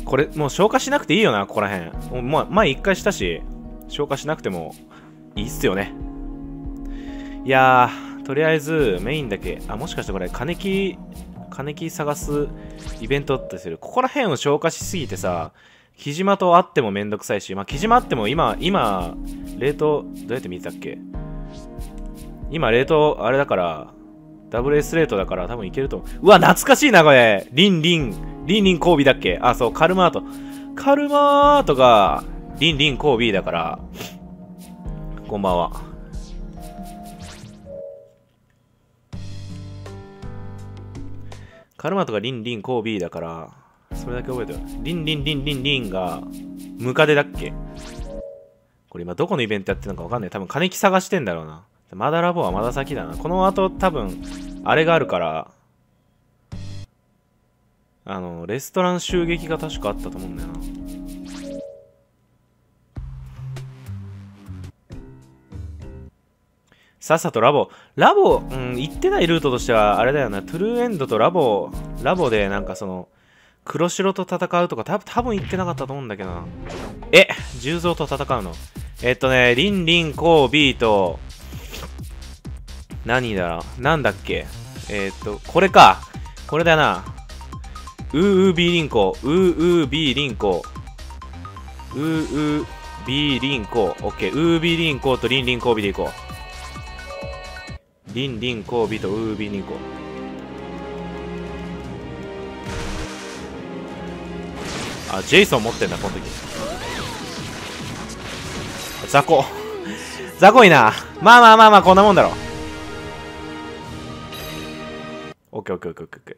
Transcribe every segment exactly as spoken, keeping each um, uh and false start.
これもう消化しなくていいよな、ここらへん。もう、まあ、前一回したし、消化しなくてもいいっすよね。いやー、とりあえずメインだけ、あ、もしかしてこれ、金木、金木探すイベントってする。ここら辺を消化しすぎてさ、木島と会ってもめんどくさいし、まあ、木島あっても今、今、冷凍、どうやって見てたっけ？今、冷凍、あれだから、ダブルエス レートだから多分いけると思う。うわ、懐かしいな、これ。リンリン、リンリンコービーだっけ？あ、そう、カルマート。カルマートが、リンリンコービーだから、こんばんは。カルマートがリンリンコービーだから、それだけ覚えてる。リンリンリンリンリンが、ムカデだっけ？これ今どこのイベントやってるのかわかんない。多分金木探してんだろうな。まだラボはまだ先だな。この後多分、あれがあるから、あの、レストラン襲撃が確かあったと思うんだよな。さっさとラボ。ラボ、うん、行ってないルートとしては、あれだよな。トゥルーエンドとラボ、ラボでなんかその、黒白と戦うとか、た多分行ってなかったと思うんだけどな。え、重蔵と戦うの。えっとね、リンリンコービーと、何だろう、なんだっけ。えっと、これか。これだな。うーうービーリンコ。うーうービーリンコ。うーうービーリンコ。オッケー。うービーリンコとリンリンコービでいこう。リンリンコービとうービーリンコ。あ、ジェイソン持ってんだ、この時。雑魚。雑魚いな。まあまあまあまあ、こんなもんだろ。オッケーオッケーオッケーオッケー。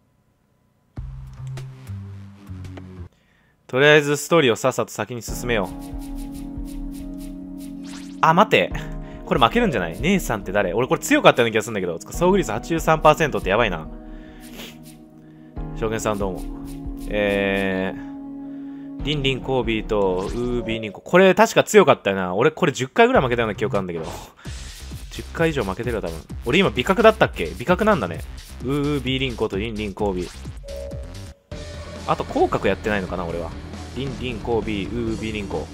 とりあえずストーリーをさっさと先に進めよう。あ、待って。これ負けるんじゃない？姉さんって誰？俺これ強かったような気がするんだけど。遭遇率 はちじゅうさんパーセント ってやばいな。証言さんどうも。えー、リンリンコービーとウービーリンコ。これ確か強かったよな。俺これじゅっかいぐらい負けたような記憶あるんだけど。じゅっかい以上負けてるよ多分。俺今美角だったっけ？美角なんだね。ウービーリンコとリンリンコービー。あと広角やってないのかな俺は。リンリンコービー、ウービーリンコ。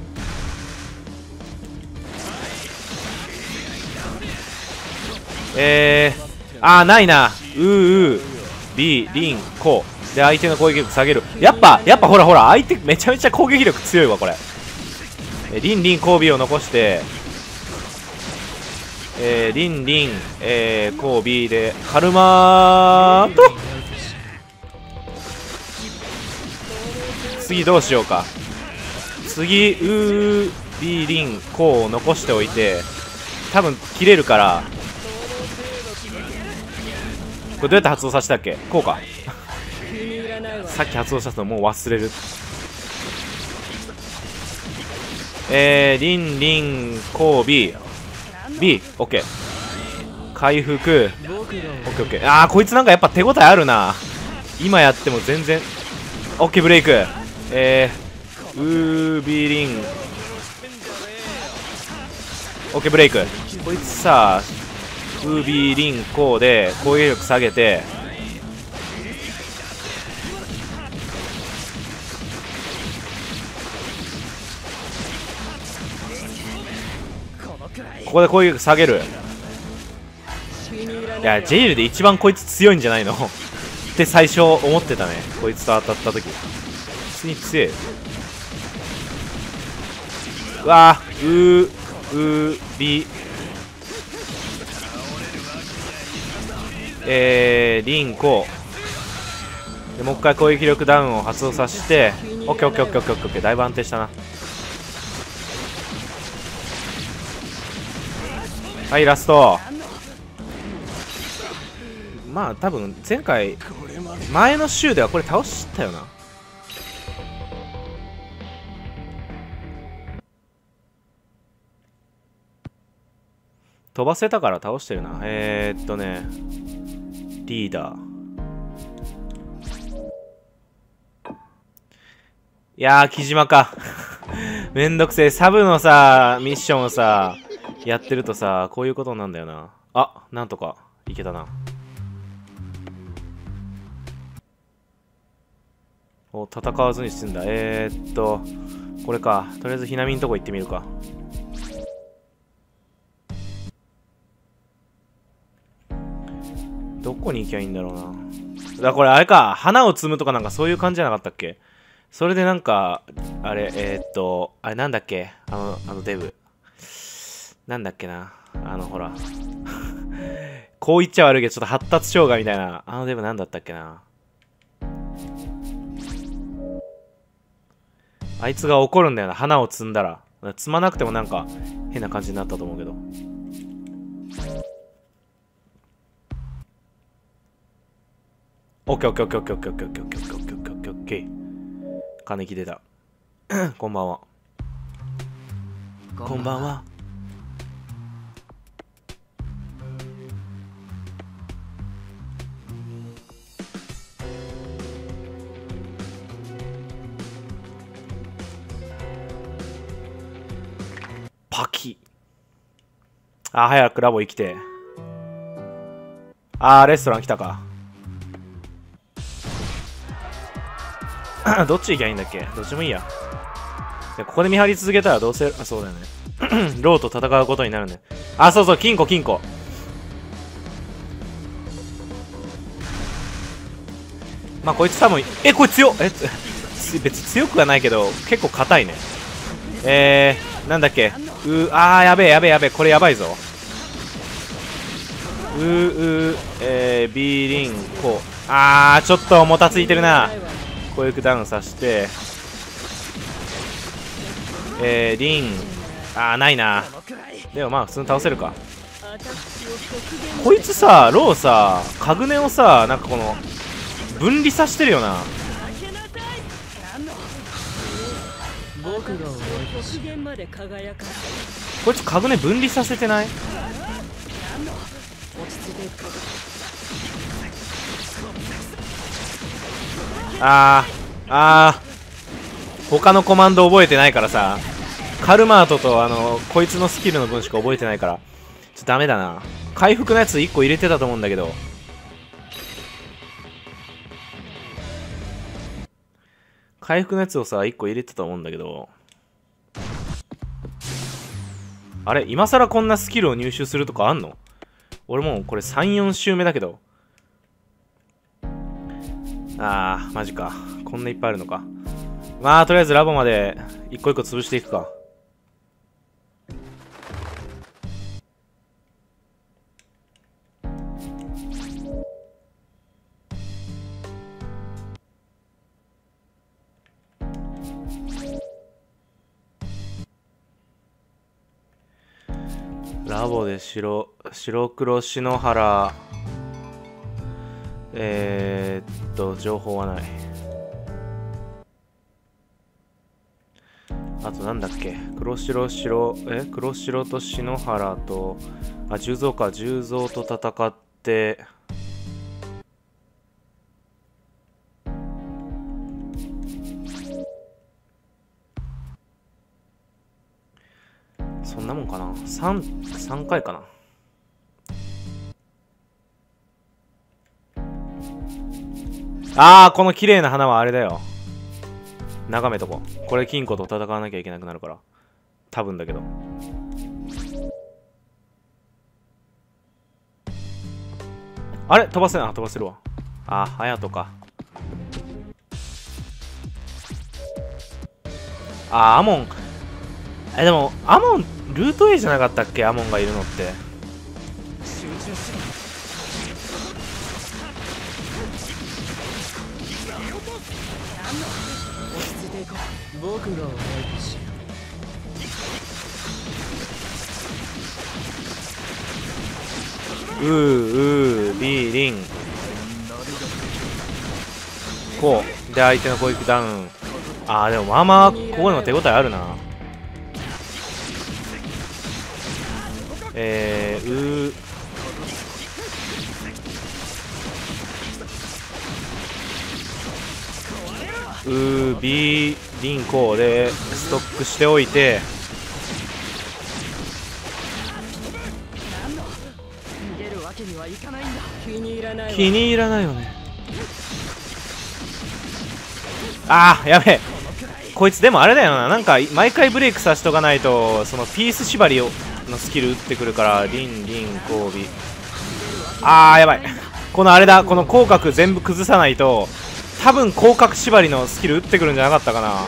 えー、あーないな。うーうー、ビー、リン、コー。で、相手の攻撃力下げる。やっぱ、やっぱほらほら、相手めちゃめちゃ攻撃力強いわ、これ。えリン、リン、コービーを残して、えー、リン、リン、えー、コービーで、カルマーと、次どうしようか。次、うー、ビー、リン、コーを残しておいて、多分切れるから、これどうやって発動させたっけ？こうか。さっき発動したのもう忘れる。えー、リンリンコービー B オッケー回復オッケーオッケー。あーこいつなんかやっぱ手応えあるな。今やっても全然オッケーブレイク。えー、ウービーリンオッケーブレイク。こいつさウービーリンコーで攻撃力下げて、ここで攻撃力下げる。いやジェイルで一番こいつ強いんじゃないのって最初思ってたね。こいつと当たった時普通に強い。うわーうーうービーえー、リンコでもう一回攻撃力ダウンを発動させて、オッケーオッケーオッケーオッケーオッケー。だいぶ安定したな。はいラスト。まあ多分前回前の週ではこれ倒したよな。飛ばせたから倒してるな。えー、っとねリーダー。いやー、木島か。めんどくせえ。サブのさ、ミッションをさ、やってるとさ、こういうことなんだよな。あ、なんとか、いけたな。 お、戦わずに済んだ。えー、っとこれか。とりあえずひなみんとこ行ってみるか。どこに行きゃいいんだろうな。だからこれあれか、花を摘むとかなんかそういう感じじゃなかったっけ。それでなんかあれ、えー、っとあれなんだっけ、あのあのデブなんだっけな、あのほらこう言っちゃ悪いけどちょっと発達障害みたいな、あのデブなんだったっけな。あいつが怒るんだよな、花を摘んだら。摘まなくてもなんか変な感じになったと思うけど。オッケーオッケーオッケーオッケーオッケーオッケーオッケーオッケーオッケーオッケーオッケーオッケーオッケー。金木出た。こんばんは。こんばんは。パキ。あ、早くラボ行きて。あー、レストラン来たか。どっち行きゃいいんだっけ。どっちもいいや。でここで見張り続けたらどうせ、あ、そうだよね。ローと戦うことになるね。あ、そうそう、金庫、金庫。まあ、こいつ多分、え、こいつ強っ。え、別に強くはないけど、結構硬いね。えー、なんだっけ。うあー、やべえ、やべえ、やべえ、これやばいぞ。うー、うー、えー、ビーリン、こう。あー、ちょっともたついてるな。攻撃ダウンさせて、えー、リン、あー、ないな。でもまあ、普通に倒せるか。こいつさ、ローさ、カグネをさ、なんかこの、分離させてるよな。こいつカグネ分離させてない？あーあー他のコマンド覚えてないからさ、カルマートとあのこいつのスキルの分しか覚えてないからちょっとダメだな。回復のやついっこ入れてたと思うんだけど、回復のやつをさいっこ入れてたと思うんだけど、あれ今更こんなスキルを入手するとかあんの？俺もうこれさん、よん周目だけど。あーマジか、こんないっぱいあるのか。まあとりあえずラボまで一個一個潰していくか。ラボで白白黒篠原、えー、っと情報はない。あとなんだっけ、黒白白え黒白と篠原と、あ、十三か、十三と戦って、そんなもんかな。 3, 3回かな。ああ、この綺麗な花はあれだよ。眺めとこう。これ金庫と戦わなきゃいけなくなるから。多分だけど。あれ飛ばせな、飛ばせるわ。ああ、隼人か。ああ、アモン。え、でも、アモン、ルート A じゃなかったっけ、アモンがいるのって。うーうービーリンこうで相手の攻撃ダウン。あーでもまあまあここでも手応えあるな。えー、うーうービーリンこうでストックしておいて、気に入らないよね。 あーやべえ、こいつでもあれだよな、なんか毎回ブレイクさせとかないとそのピース縛りをのスキル打ってくるから。リンリン交尾、あーやばい、このあれだ、この口角全部崩さないと多分口角縛りのスキル打ってくるんじゃなかったかな。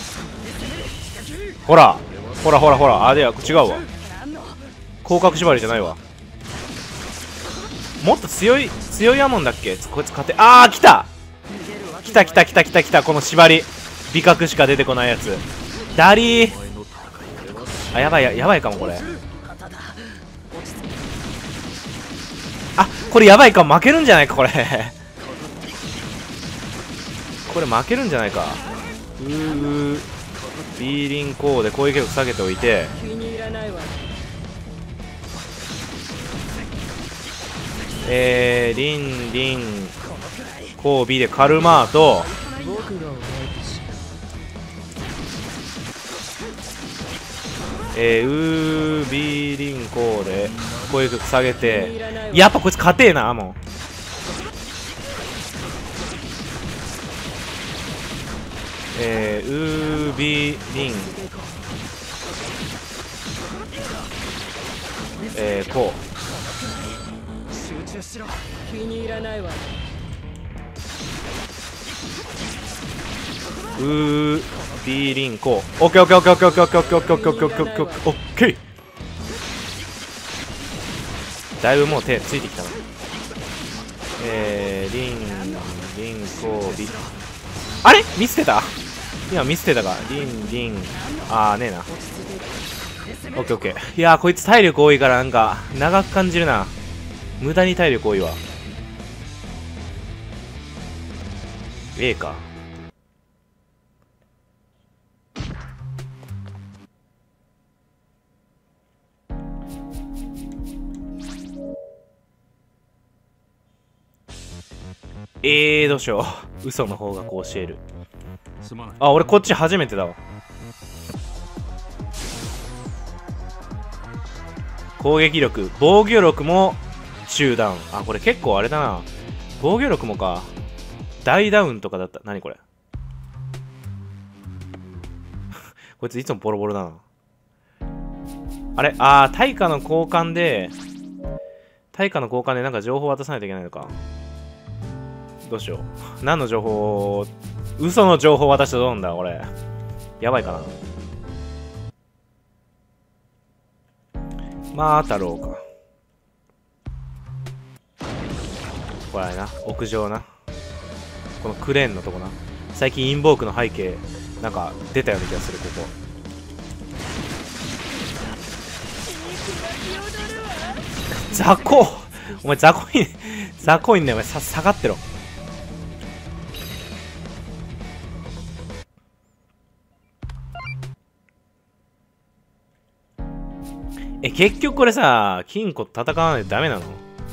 ほらほらほらほら、あれや違うわ、口角縛りじゃないわ。もっと強い強いやもんだっけこいつ勝て、あー来た来た来た来た来た来た、この縛り美角しか出てこないやつダリー、あやばい や, やばいかもこれ。あこれやばいかも、負けるんじゃないかこれこれ負けるんじゃないか。うーうービーリンコーで攻撃力下げておいて、えー、リンリンコービーでカルマーと、えー、ウービーリンコーで攻撃力下げて、やっぱこいつ勝てえなもう。えー、ウービーリンえー、こうウービーリンこうオッケーオッケーオッケーオッケーオッケーオッケーオッケーオッケーオッケーオッケーオッケーオッケーオッケー、だいぶもう手ついてきたな。えー、リンリンコービ、あれ見捨てた、今見捨てたか。リンリン、あーねえな。オッケーオッケー。いやーこいつ体力多いからなんか長く感じるな。無駄に体力多いわ。 A か。えー、どうしよう。嘘の方がこう教える。あ、俺こっち初めてだわ。攻撃力、防御力も中ダウン。あ、これ結構あれだな。防御力もか。大ダウンとかだった。何これこいついつもボロボロだな。あれあー、対価の交換で、対価の交換でなんか情報渡さないといけないのか。どうしよう。何の情報を、嘘の情報渡してどうなんだ、俺。やばいかな。まあ、太郎か。これな、屋上な。このクレーンのとこな。最近インボークの背景、なんか出たような気がする、ここ。雑魚お前雑魚い、雑魚いんだよ、お前さ、下がってろ。え、結局これさ、金庫と戦わないとダメなの？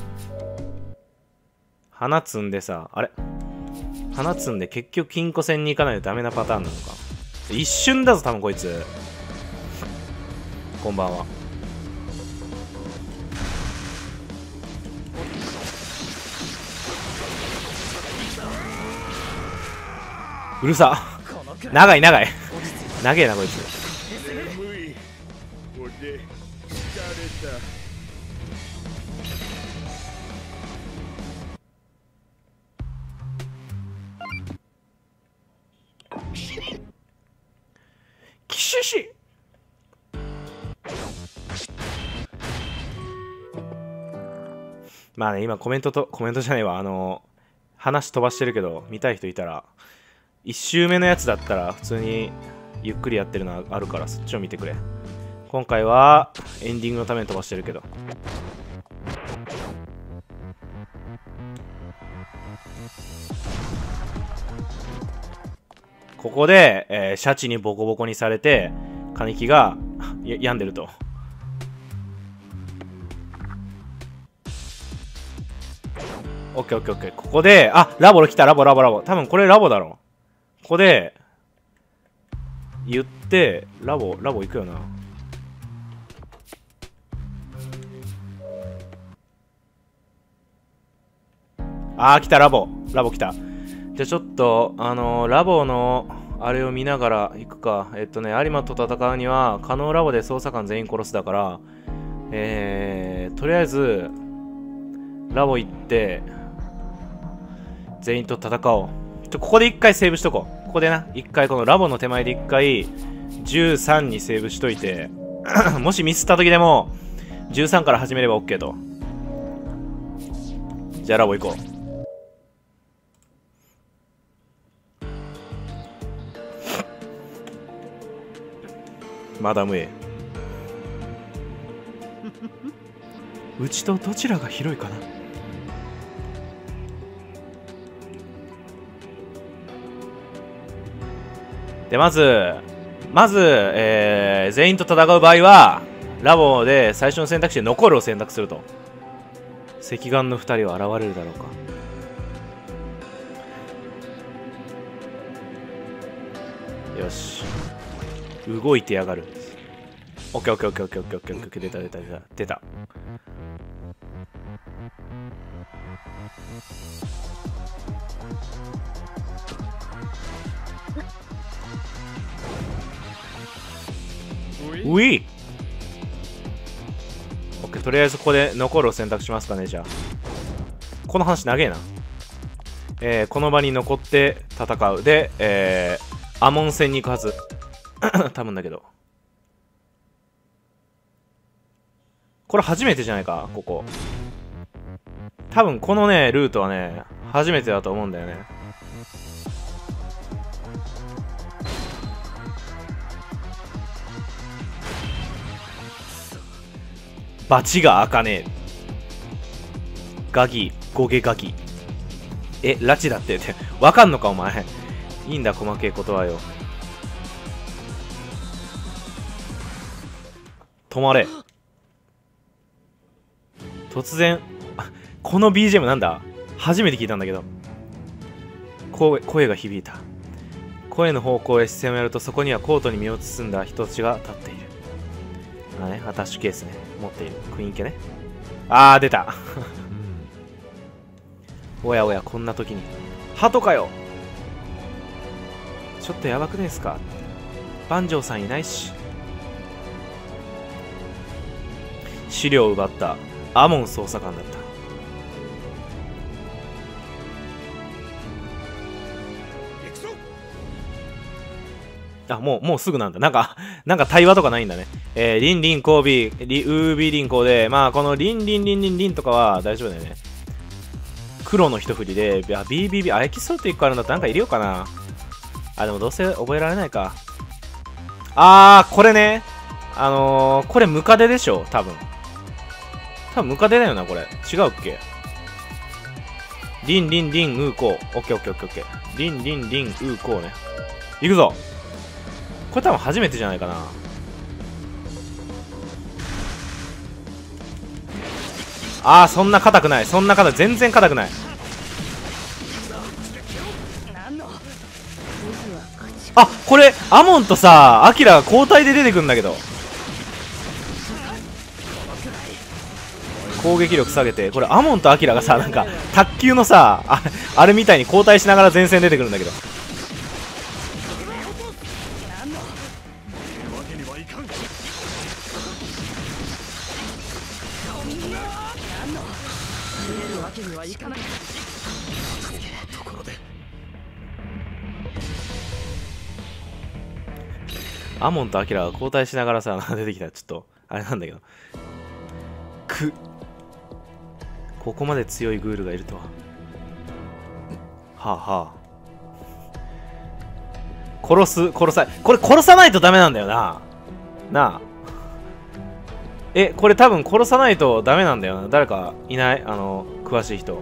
花積んでさ、あれ花積んで結局金庫戦に行かないとダメなパターンなのか。一瞬だぞ、多分こいつ。こんばんは。うるさ。長い長い。長えな、こいつ。キシシ。まあね、今コメントと、コメントじゃないわ、あのー、話飛ばしてるけど、見たい人いたら、いち周目のやつだったら、普通にゆっくりやってるのあるから、そっちを見てくれ。今回は、エンディングのために飛ばしてるけど。ここで、えー、シャチにボコボコにされて、金木がや病んでると。オッケーオッケーオッケー。ここで、あ、ラボ来た、ラボラボラボ。多分これラボだろ。ここで、言って、ラボ、ラボ行くよな。あー、来た、ラボ。ラボ来た。 じゃあちょっとあのー、ラボのあれを見ながら行くか。えっとね、有馬と戦うには可能ラボで捜査官全員殺すだから、えー、とりあえずラボ行って全員と戦おう。ちょここで一回セーブしとこう。ここでな、一回このラボの手前で一回じゅうさんにセーブしといてもしミスった時でもじゅうさんから始めれば OK と。じゃあラボ行こう。マダム A うちとどちらが広いかな。でまずまず、えー、全員と戦う場合はラボで最初の選択肢で残るを選択すると。赤眼のふたりは現れるだろうか。よし、動いてやがる。オッケーオッケーオッケーオッケーオッケーオッケーオッケー、出た出た出た出た。ウィーオッケー、とりあえずここで残るを選択しますかね。じゃあこの話長えな。えー、この場に残って戦うで、えー、アモン戦に行くはず多分だけど、これ初めてじゃないか。ここ多分このねルートはね初めてだと思うんだよね。バチが開かねえ。ガギゴゲガギ、えラチだってってわかんのかお前。いいんだ細けえことはよ。止まれ。突然この ビージーエム なんだ、初めて聞いたんだけど。声, 声が響いた。声の方向へ視線をやると、そこにはコートに身を包んだ人たちが立っている。あね、アタッシュケースね、持っている。クイーン系ね。あー出たおやおや、こんな時に鳩かよ。ちょっとやばくないですか。万丈さんいないし。資料を奪ったアモン捜査官だった。あ、もう、もうすぐなんだ。なんか、なんか対話とかないんだね。えー、リンリンコービー、リウービーリンコーで、まあ、このリンリンリンリンリンとかは大丈夫だよね。黒の一振りで、あ、ビービービー、あ、エキソーティックあるんだってなんかいるよかな。あ、でもどうせ覚えられないか。あー、これね。あのー、これムカデでしょ多分。多分ムカデだよな、これ。違うっけ。リンリンリンウーコー。オッケーオッケーオッケーオッケー。リンリンリンウーコーね。いくぞ。これ多分初めてじゃないかな。あー、そんな硬くない。そんな硬い。全然硬くない。あ、これアモンとさアキラが交代で出てくるんだけど、攻撃力下げて、これアモンとアキラがさ、なんか卓球のさ あ, あれみたいに交代しながら前線出てくるんだけど、アモンとアキラが交代しながらさ出てきたらちょっとあれなんだけど、くここまで強いグールがいるとは。はあはあ、殺す殺さこれ殺さないとダメなんだよな。なあ、えこれ多分殺さないとダメなんだよな。誰かいない、あの詳しい人。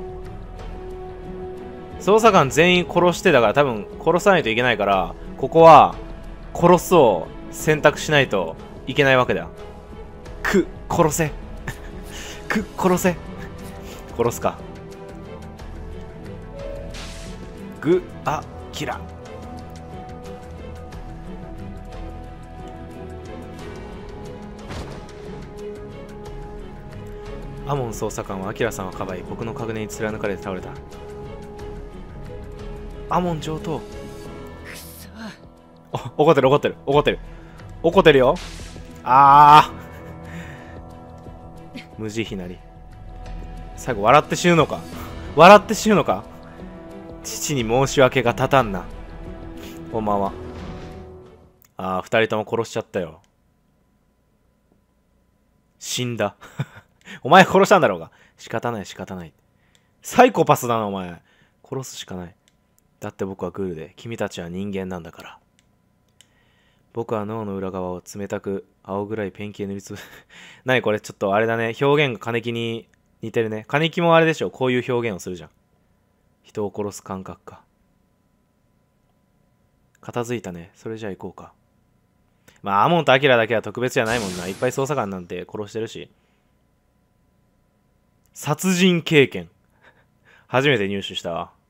捜査官全員殺してだから多分殺さないといけないから、ここは殺すを選択しないといけないわけだ。く殺せく殺せ殺すか。ぐあキラ。アモン捜査官はアキラさんをかばい、僕の確認に貫かれて倒れた。 アモン上等。お、怒ってる怒ってる怒ってる怒ってるよ。あー無慈悲なり。最後笑って死ぬのか。笑って死ぬのか。父に申し訳が立たんな。こんばんは。あー、二人とも殺しちゃったよ。死んだ。お前殺したんだろうが。仕方ない仕方ない。サイコパスだなお前。殺すしかない。だって僕はグールで、君たちは人間なんだから。僕は脳の裏側を冷たく青暗いペンキで塗りつぶ何これ、ちょっとあれだね。表現が金木に似てるね。金木もあれでしょ。こういう表現をするじゃん。人を殺す感覚か。片付いたね。それじゃあ行こうか。まあアモンとアキラだけは特別じゃないもんな。いっぱい捜査官なんて殺してるし。殺人経験初めて入手したわ。